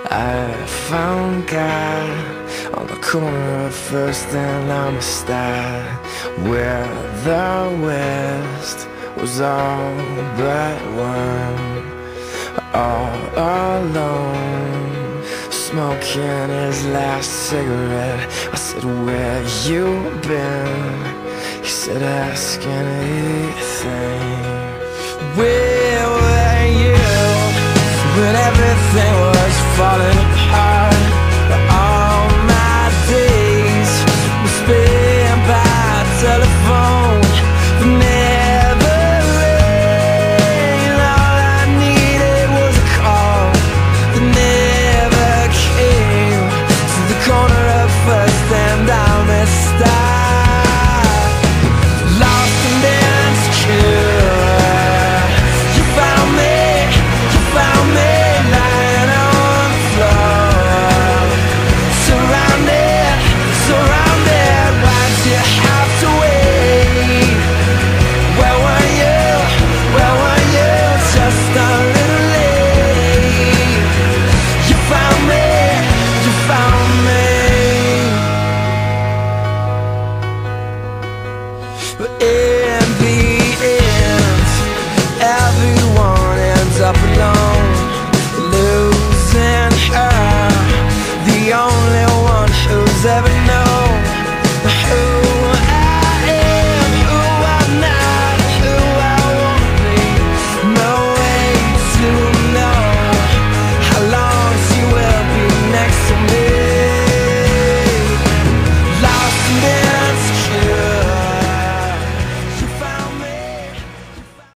I found God on the corner of First and Amistad, where the West was all but one. All alone, smoking his last cigarette. I said, where you been? He said, ask anything. Where